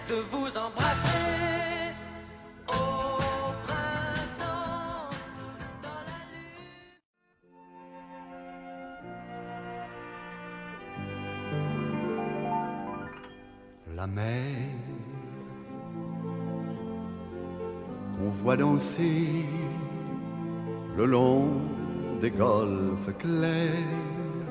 de vous embrasser au printemps dans la lune. La mer qu'on voit danser le long des golfes clairs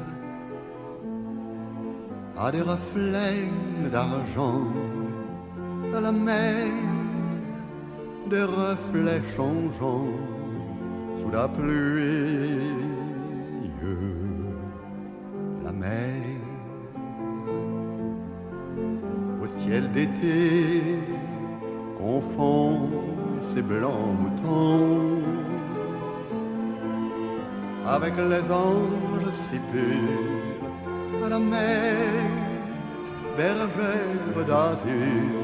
a des reflets d'argent à la mer, des reflets changeants sous la pluie. La mer au ciel d'été confond ses blancs moutons avec les anges si purs à la mer, bergère d'azur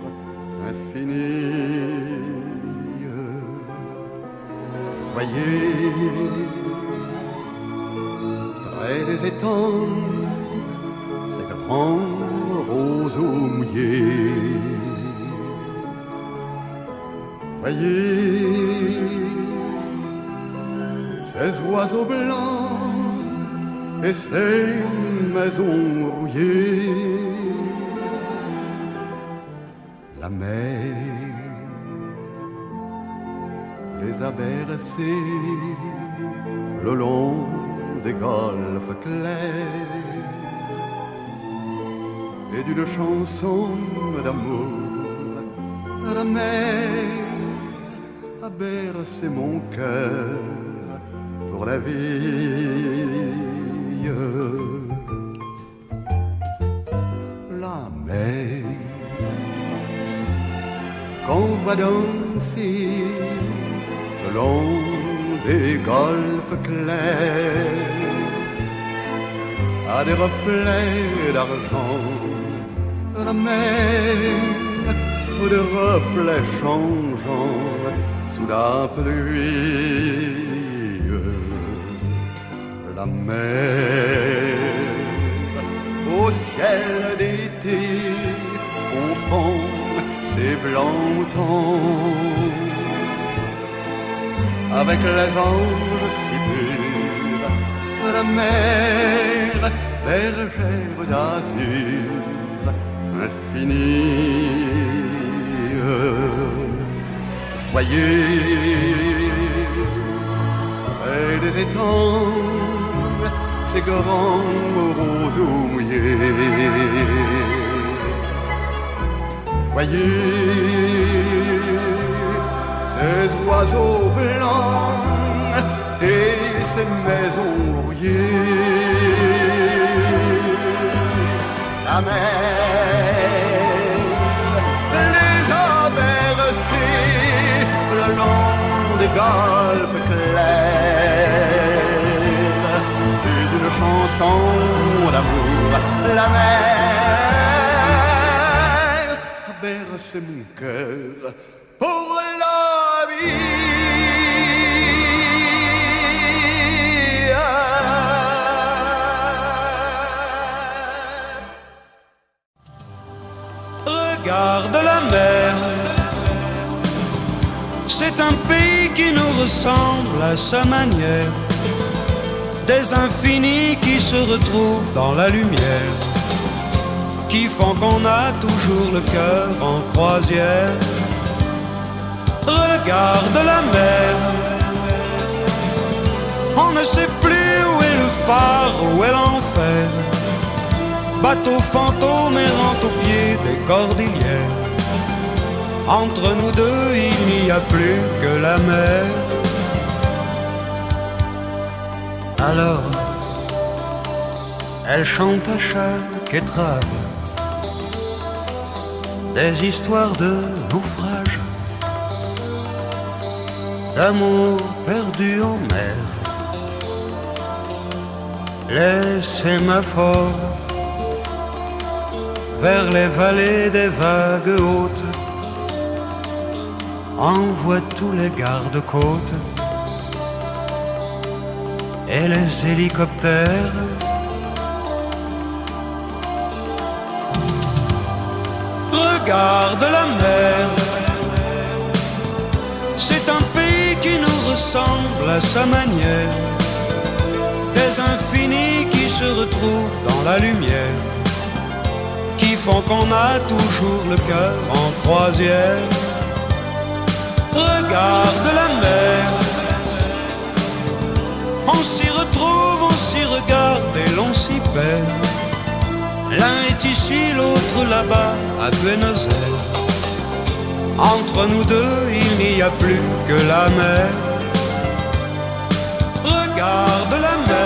infinie. Voyez, près des étangs, ces grands roseaux mouillés. Voyez, ces oiseaux blancs et ces maisons rouillées. La mer les a bercés le long des golfes clairs et d'une chanson d'amour la mer a bercé mon cœur pour la vie. La mer qu'on va danser le long des golfes clairs a des reflets d'argent. La mer des reflets changeants sous la pluie. La mer au ciel d'été confond ses blancs tons avec les anges si purs. La mer bergère d'azur infinie. Voyez, près des étangs, ces grands roseaux mouillés. Voyez, ces oiseaux blancs et ces maisons rouillées. La mer les a bercés le long des golfes clairs et d'une chanson d'amour. La mer a bercé mon cœur pour la vie. Regarde la mer, c'est un pays qui nous ressemble à sa manière, des infinis qui se retrouvent dans la lumière, qui font qu'on a toujours le cœur en croisière. Regarde la mer, on ne sait plus où est le phare, où est l'enfer. Bateau fantôme errant au pied des cordillères. Entre nous deux, il n'y a plus que la mer. Alors, elle chante à chaque étrave des histoires de naufrage, d'amour perdu en mer. Les sémaphores vers les vallées des vagues hautes envoient tous les gardes-côtes et les hélicoptères. regarde la mer. C'est un pays qui nous ressemble à sa manière, des infinis qui se retrouvent dans la lumière, qui font qu'on a toujours le cœur en croisière. Regarde la mer, on s'y retrouve, on s'y regarde et l'on s'y perd. L'un est ici, l'autre là-bas, à Buenos Aires. Entre nous deux, il n'y a plus que la mer. Regarde la mer.